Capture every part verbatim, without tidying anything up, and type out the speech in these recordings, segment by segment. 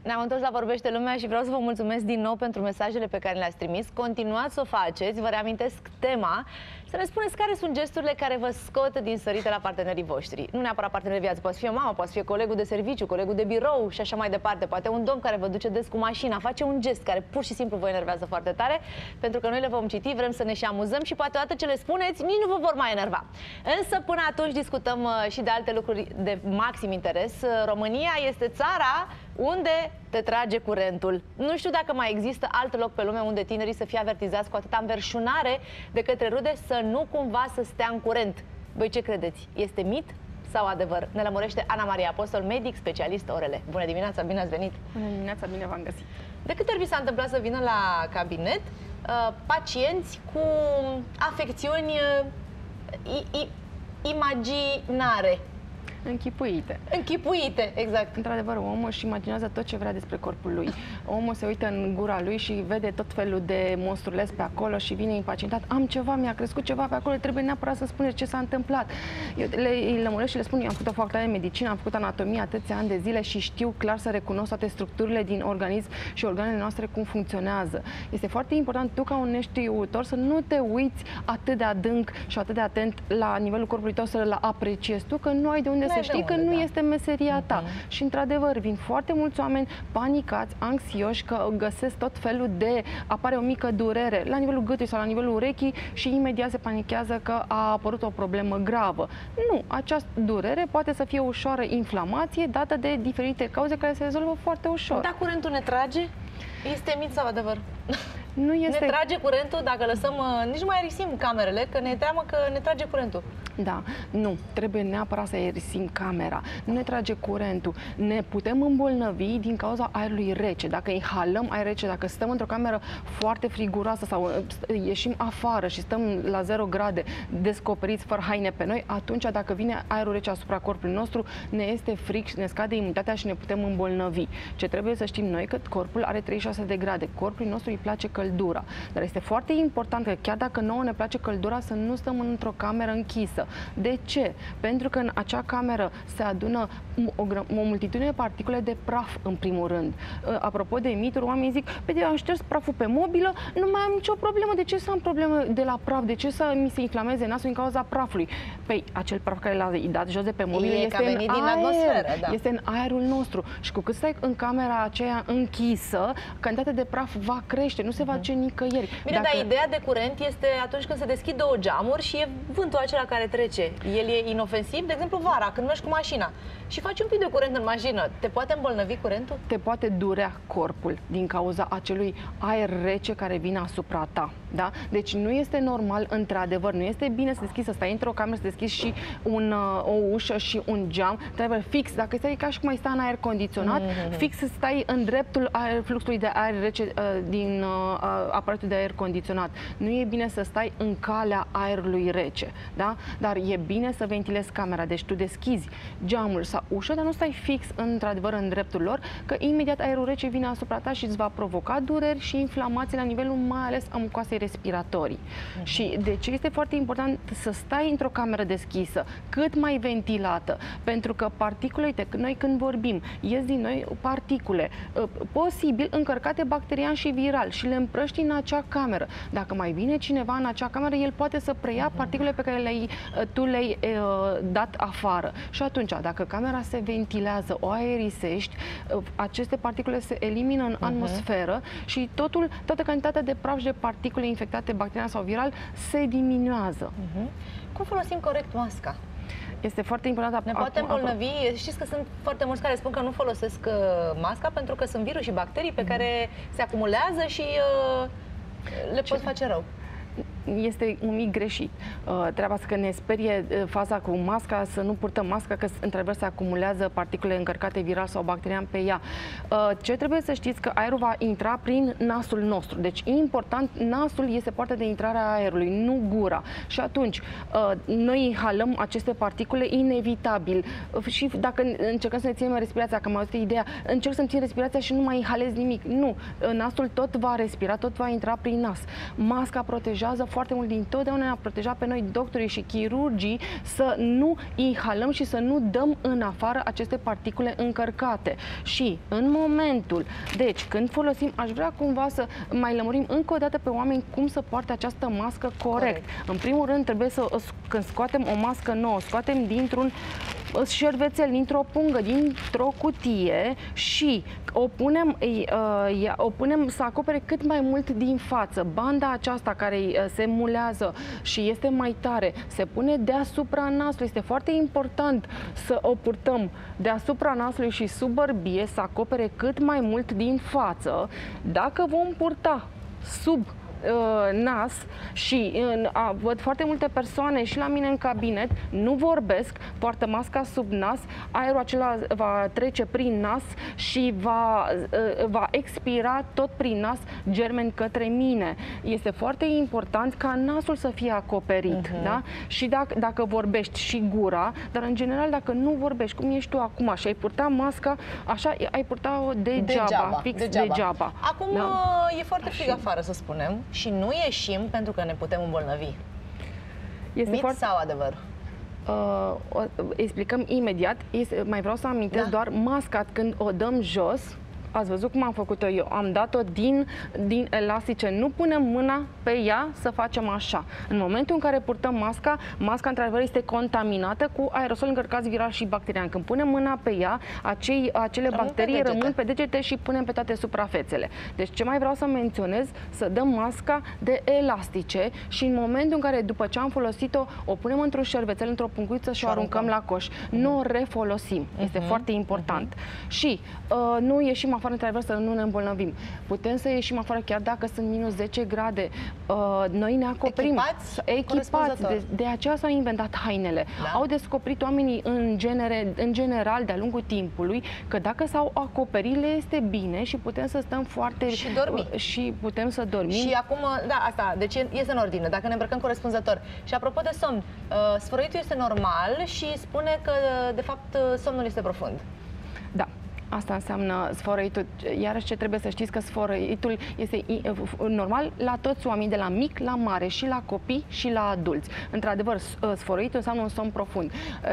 Ne-am întors la Vorbește Lumea și vreau să vă mulțumesc din nou pentru mesajele pe care le-ați trimis. Continuați să o faceți, vă reamintesc tema, să ne spuneți care sunt gesturile care vă scot din sărite la partenerii voștri. Nu neapărat partenerii de viață, poate fi o mamă, poate fi colegul de serviciu, colegul de birou și așa mai departe. Poate un domn care vă duce des cu mașina, face un gest care pur și simplu vă enervează foarte tare, pentru că noi le vom citi, vrem să ne și amuzăm și poate odată ce le spuneți, nici nu vă vor mai enerva. Însă până atunci discutăm și de alte lucruri de maxim interes. România este țara unde te trage curentul. Nu știu dacă mai există alt loc pe lume unde tinerii să fie avertizați cu atâta înverșunare de către rude să nu cumva să stea în curent. Voi ce credeți? Este mit sau adevăr? Ne lămurește Ana Maria Apostol, medic, specialist orele. Bună dimineața, bine ați venit! Bună dimineața, bine v-am găsit! De câte ori vi s-a întâmplat să vină la cabinet uh, pacienți cu afecțiuni uh, imaginare? Închipuite. Închipuite, exact. Într-adevăr, omul își imaginează tot ce vrea despre corpul lui. Omul se uită în gura lui și vede tot felul de monstrules pe acolo și vine impacientat. Am ceva, mi-a crescut ceva pe acolo, trebuie neapărat să spuneți ce s-a întâmplat. Eu le, îi lămuresc și le spun, eu am făcut o facultate de medicină, am făcut anatomie atâția ani de zile și știu clar să recunosc toate structurile din organism și organele noastre cum funcționează. Este foarte important tu, ca un neștiutor, să nu te uiți atât de adânc și atât de atent la nivelul corpului tău, să-l apreciezi tu, că nu ai de unde să știi că nu este meseria ta. Uh-huh. Și într-adevăr vin foarte mulți oameni panicați, anxioși, că găsesc tot felul de... apare o mică durere la nivelul gâtului sau la nivelul urechii și imediat se panichează că a apărut o problemă gravă. Nu, această durere poate să fie ușoară inflamație dată de diferite cauze care se rezolvă foarte ușor. Da, curentul ne trage? Este mit sau adevăr? Nu este... Ne trage curentul dacă lăsăm, nici nu mai aerisim camerele, că ne teamă că ne trage curentul. Da, nu, trebuie neapărat să aerisim camera. Nu ne trage curentul. Ne putem îmbolnăvi din cauza aerului rece. Dacă inhalăm aer rece, dacă stăm într-o cameră foarte friguroasă sau ieșim afară și stăm la zero grade, descoperiți fără haine pe noi, atunci dacă vine aerul rece asupra corpului nostru, ne este fric, ne scade imunitatea și ne putem îmbolnăvi. Ce trebuie să știm noi, că corpul are treizeci și șase de grade. Corpului nostru îi place căldura. Dar este foarte important că chiar dacă nouă ne place căldura, să nu stăm într-o cameră închisă. De ce? Pentru că în acea cameră se adună o, o multitudine de particule de praf, în primul rând. Apropo de mituri, oamenii zic, pe am șters praful pe mobilă, nu mai am nicio problemă. De ce să am probleme de la praf? De ce să mi se inflameze nasul din cauza prafului? Păi, acel praf care l-a dat jos de pe mobilă e este în din aer, atmosferă, da. Este în aerul nostru. Și cu cât stai în camera aceea închisă, cantitatea de praf va crește, nu se va duce nicăieri. Bine, Dacă... dar ideea de curent este atunci când se deschid două geamuri și e vântul acela care trece. El e inofensiv, de exemplu vara, când mergi cu mașina și faci un pic de curent în mașină, te poate îmbolnăvi curentul? Te poate durea corpul din cauza acelui aer rece care vine asupra ta. Da? Deci nu este normal, într-adevăr, nu este bine să deschizi, să stai într-o cameră, să deschizi și un, o ușă și un geam. Trebuie fix, dacă stai ca și cum ai sta în aer condiționat, mm-hmm. fix să stai în dreptul aer, fluxului de aer rece uh, din uh, aparatul de aer condiționat. Nu e bine să stai în calea aerului rece, da? Dar e bine să ventilezi camera. Deci tu deschizi geamul sau ușă, dar nu stai fix, într-adevăr, în dreptul lor, că imediat aerul rece vine asupra ta și îți va provoca dureri și inflamații la nivelul mai ales a mucoasei respiratorii. Uh-huh. Și de ce este foarte important să stai într-o cameră deschisă, cât mai ventilată, pentru că particulele, noi când vorbim, ies din noi particule, posibil încărcate bacterian și viral și le împrăști în acea cameră. Dacă mai vine cineva în acea cameră, el poate să preia particule pe care le-ai, tu le-ai uh, dat afară. Și atunci, dacă camera se ventilează, o aerisești, uh, aceste particule se elimină în uh-huh. atmosferă și totul, toată cantitatea de praf și de particule infectate bacterian sau viral se diminuează. Uh-huh. Cum folosim corect masca? Este foarte important. Ne poate îmbolnăvi. Știți că sunt foarte mulți care spun că nu folosesc uh, masca pentru că sunt virus și bacterii pe uh-huh. care se acumulează și uh, le pot face rău. Este un mic greșit. Uh, treaba asta că ne sperie uh, faza cu masca, să nu purtăm masca, că într-adevăr se acumulează particule încărcate viral sau bacterian pe ea. Uh, ce trebuie să știți, că aerul va intra prin nasul nostru. Deci, important, nasul este poarta de intrare a aerului, nu gura. Și atunci, uh, noi inhalăm aceste particule inevitabil. Uh, și dacă încercăm să ne ținem respirația, că am auzit ideea, încerc să-mi țin respirația și nu mai inhalez nimic. Nu. Uh, nasul tot va respira, tot va intra prin nas. Masca protejează foarte mult, dintotdeauna ne-a protejat pe noi doctorii și chirurgii să nu inhalăm și să nu dăm în afară aceste particule încărcate. Și în momentul, deci când folosim, aș vrea cumva să mai lămurim încă o dată pe oameni cum să poarte această mască corect. corect. În primul rând trebuie să, când scoatem o mască nouă, o scoatem dintr-un șervețel, dintr-o pungă, dintr-o cutie și o punem, uh, o punem să acopere cât mai mult din față. Banda aceasta care uh, se mulează și este mai tare, se pune deasupra nasului. Este foarte important să o purtăm deasupra nasului și sub bărbie, să acopere cât mai mult din față. Dacă vom purta sub nas și a, văd foarte multe persoane și la mine în cabinet, nu vorbesc, poartă masca sub nas, aerul acela va trece prin nas și va, va expira tot prin nas germeni către mine. Este foarte important ca nasul să fie acoperit, uh-huh. da? Și dacă, dacă vorbești și gura, dar în general dacă nu vorbești, cum ești tu acum și ai purta masca, așa ai purta-o degeaba, degeaba, fix degeaba. degeaba. Acum da? e foarte frig afară, să spunem, și nu ieșim pentru că ne putem îmbolnăvi. Este Mit foarte... sau adevăr? Uh, o, explicăm imediat. Este, mai vreau să amintesc da. doar masca când o dăm jos. Ați văzut cum am făcut-o eu. Am dat-o din, din elastice. Nu punem mâna pe ea să facem așa. În momentul în care purtăm masca, masca într-adevăr este contaminată cu aerosol încărcați viral și bacterian. Când punem mâna pe ea, acei, acele rămân bacterii pe rămân pe degete și punem pe toate suprafețele. Deci ce mai vreau să menționez, să dăm masca de elastice și în momentul în care după ce am folosit-o, o punem într-un șervețel, într-o punguiță și o aruncăm la coș. Uh-huh. Nu o refolosim. Este uh-huh. foarte important. Uh-huh. Și uh, nu ieșim afară într-adevăr să nu ne îmbolnăvim. Putem să ieșim afară chiar dacă sunt minus zece grade. Uh, noi ne acoperim. Echipați? Echipați. De, de aceea s-au inventat hainele. Da. Au descoperit oamenii în, genere, în general de-a lungul timpului că dacă s-au acoperit le este bine și putem să stăm foarte... Și dormi. Uh, și putem să dormim. Și acum, da, asta, deci este în ordine, dacă ne îmbrăcăm corespunzător. Și apropo de somn, uh, sfărăitul este normal și spune că, de fapt, somnul este profund. Da. Asta înseamnă sfărăitul. Iarăși ce trebuie să știți că sfărăitul este normal la toți oamenii, de la mic la mare, și la copii și la adulți. Într-adevăr, sfărăitul înseamnă un somn profund.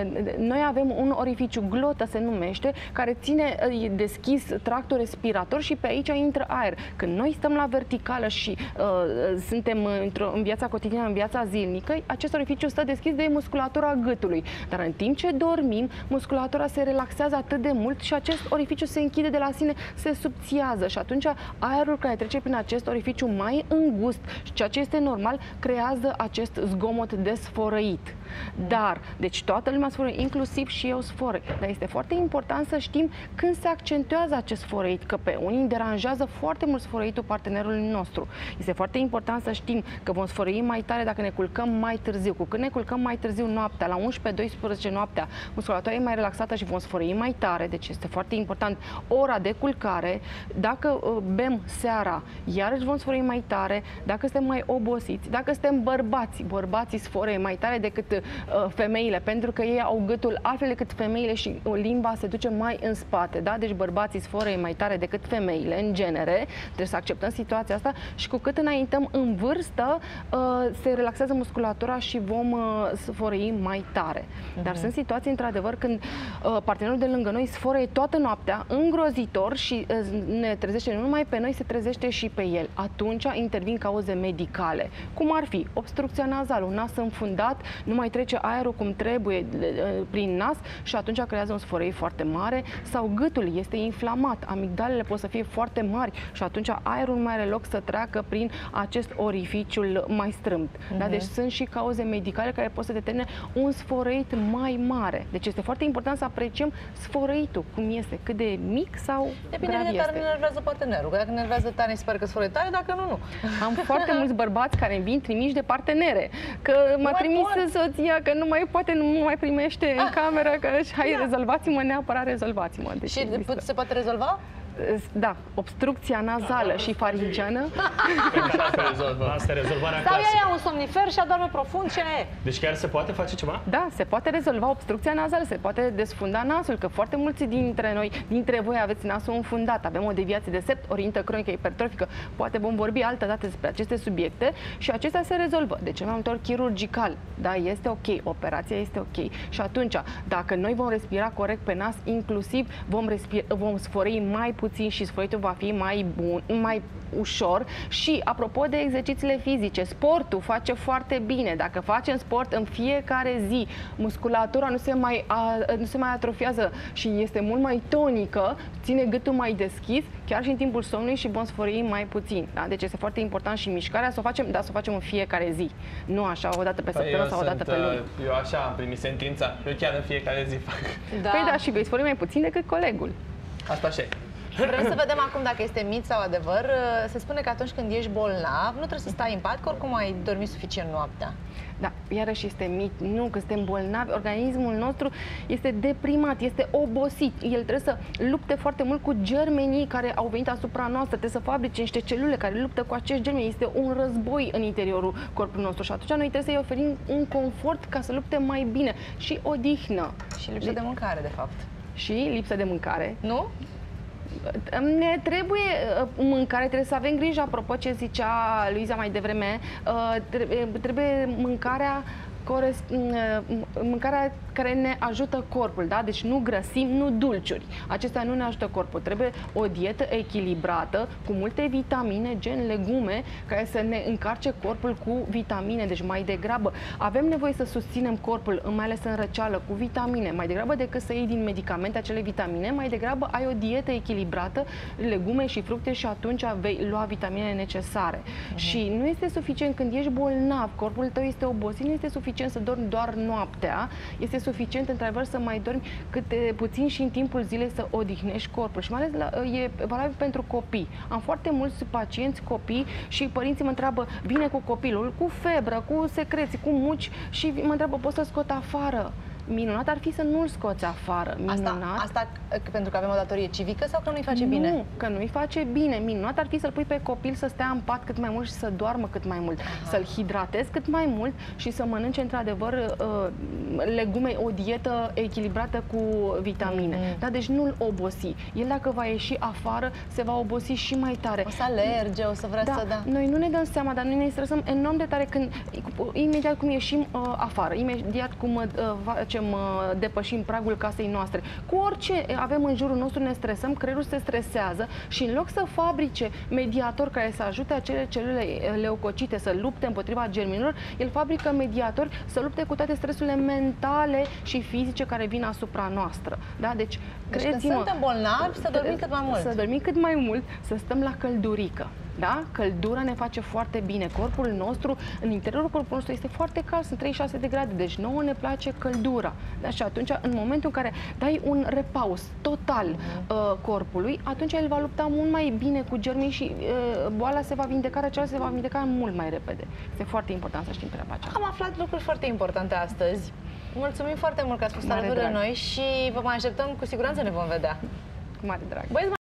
Noi avem un orificiu, glotă se numește, care ține deschis tractul respirator și pe aici intră aer. Când noi stăm la verticală și uh, suntem în viața cotidiană, în viața zilnică, acest orificiu stă deschis de musculatura gâtului. Dar în timp ce dormim, musculatura se relaxează atât de mult și acest orificiu orificiu se închide de la sine, se subțiază și atunci aerul care trece prin acest orificiu mai îngust, ceea ce este normal, creează acest zgomot de sfărăit. Dar, deci toată lumea sfărăie, inclusiv și eu sfărăi. Dar este foarte important să știm când se accentuează acest sfărăit, că pe unii deranjează foarte mult sfărăitul partenerului nostru. Este foarte important să știm că vom sfărăi mai tare dacă ne culcăm mai târziu. Cu când ne culcăm mai târziu noaptea, la unsprezece doisprezece noaptea, musculatura e mai relaxată și vom sfărăi mai tare, deci este foarte important ora de culcare. Dacă uh, bem seara, iarăși vom sfărăi mai tare. Dacă suntem mai obosiți, dacă suntem bărbați, bărbații sfărăie mai tare decât uh, femeile, pentru că ei au gâtul altfel decât femeile și limba se duce mai în spate, da? Deci bărbații sfărăie mai tare decât femeile, în genere. Trebuie să acceptăm situația asta și cu cât înaintăm în vârstă, uh, se relaxează musculatura și vom uh, sfărăi mai tare. Dar uh-huh. sunt situații, într-adevăr, când uh, partenerul de lângă noi sfărăie toată noaptea, îngrozitor, și uh, ne trezește nu numai pe noi, se trezește și pe el. Atunci intervin cauze medicale, cum ar fi obstrucția nazală, un nas înfundat, nu mai trece aerul cum trebuie uh, prin nas și atunci creează un sfărăi foarte mare, sau gâtul este inflamat, amigdalele pot să fie foarte mari și atunci aerul nu mai are loc să treacă prin acest orificiul mai strâmt. Uh-huh. Da? Deci sunt și cauze medicale care pot să determine un sfărăit mai mare. Deci este foarte important să apreciem sfărăitul, cum este, cât de mic sau Depinde grav de tare este. ne nervează partenerul, că dacă ne nervează tare, sper că sfărăie tare, dacă nu, nu. Am foarte mulți bărbați care îmi vin trimiși de partenere, că m-a trimis soția, că nu mai poate, nu mai primește în cameră, că hai, da. rezolvați-mă, neapărat rezolvați-mă. Deci și se poate rezolva? Da, obstrucția nazală și faringeană. Asta e rezolvarea Sau clasică. ea ia un somnifer și adorme profund și aia e. Deci chiar se poate face ceva? Da, se poate rezolva obstrucția nazală, se poate desfunda nasul, că foarte mulți dintre noi, dintre voi aveți nasul înfundat, avem o deviație de sept, o rinită cronică hipertrofică, poate vom vorbi altă dată despre aceste subiecte și acestea se rezolvă. De ce mai multe ori chirurgical, da, este ok, operația este ok. Și atunci, dacă noi vom respira corect pe nas, inclusiv vom, respira, vom sfărâi mai puțin și sfărâitul va fi mai bun, mai ușor. Și apropo de exercițiile fizice, sportul face foarte bine. Dacă facem sport în fiecare zi, musculatura nu se mai, a, nu se mai atrofiază și este mult mai tonică, ține gâtul mai deschis, chiar și în timpul somnului, și vom sfărâi mai puțin. Da? Deci este foarte important și mișcarea să o facem, dar să o facem în fiecare zi. Nu așa o dată pe săptămână sau o dată pe lună. Eu așa am primit sentința, eu chiar în fiecare zi fac. Da. Păi da, și vei sfărâi mai puțin decât colegul. Asta așa e. Vrem să vedem acum dacă este mit sau adevăr. Se spune că atunci când ești bolnav, nu trebuie să stai în pat, că oricum ai dormit suficient noaptea. Da, iarăși este mit. Nu, că suntem bolnavi, organismul nostru este deprimat, este obosit. El trebuie să lupte foarte mult cu germenii care au venit asupra noastră, trebuie să fabrice niște celule care luptă cu acești germeni. Este un război în interiorul corpului nostru și atunci noi trebuie să-i oferim un confort ca să lupte mai bine și odihnă. Și lipsă de mâncare, de fapt. Și lipsă de mâncare. Nu? Ne trebuie mâncare, trebuie să avem grijă, apropo ce zicea Luiza mai devreme, trebuie mâncarea mâncarea care ne ajută corpul, da? Deci nu grăsimi, nu dulciuri. Acestea nu ne ajută corpul. Trebuie o dietă echilibrată, cu multe vitamine, gen legume, care să ne încarce corpul cu vitamine. Deci mai degrabă avem nevoie să susținem corpul, mai ales în răceală, cu vitamine. Mai degrabă decât să iei din medicamente acele vitamine, mai degrabă ai o dietă echilibrată, legume și fructe și atunci vei lua vitaminele necesare. Uh-huh. Și nu este suficient când ești bolnav, corpul tău este obosit, nu este suficient să dormi doar noaptea, este suficient într-adevăr să mai dormi câte puțin și în timpul zilei să odihnești corpul. Și mai ales la, e valabil pentru copii. Am foarte mulți pacienți copii și părinții mă întreabă, vine cu copilul, cu febră, cu secreții, cu muci și mă întreabă, poți să scot afară? Minunat ar fi să nu-l scoți afară. Minunat. Asta, asta pentru că avem o datorie civică sau că nu-i face nu, bine? Nu, că nu-i face bine. Minunat ar fi să-l pui pe copil să stea în pat cât mai mult și să doarmă cât mai mult. Să-l hidratezi cât mai mult și să mănânce într-adevăr legume, o dietă echilibrată cu vitamine. Mm-hmm. Da? Deci nu-l obosi. El dacă va ieși afară, se va obosi și mai tare. O să alerge, o să vrea da, să da. Noi nu ne dăm seama, dar noi ne stresăm enorm de tare când imediat cum ieșim uh, afară, imediat cum uh, facem, uh, depășim pragul casei noastre. Cu orice avem în jurul nostru ne stresăm, creierul se stresează și în loc să fabrice mediator care să ajute acele celule leucocite să lupte împotriva germinilor, el fabrică mediator să lupte cu toate stresurile mentale și fizice care vin asupra noastră. Da? Deci, deci când suntem bolnavi, să dormim cât mai mult. Să dormim cât mai mult, să stăm la căldurică. Da? Căldura ne face foarte bine. Corpul nostru, în interiorul corpului nostru este foarte cald, sunt treizeci și șase de grade, deci nouă ne place căldura. Da? Și atunci, în momentul în care dai un repaus total uh, corpului, atunci el va lupta mult mai bine cu germii și uh, boala se va vindeca, răceala se va vindeca mult mai repede. Este foarte important să știm treaba aceasta. Am aflat lucruri foarte importante astăzi. Mulțumim foarte mult că ați fost alături de noi și vă mai așteptăm, cu siguranță ne vom vedea. Cu mare drag. Băieți,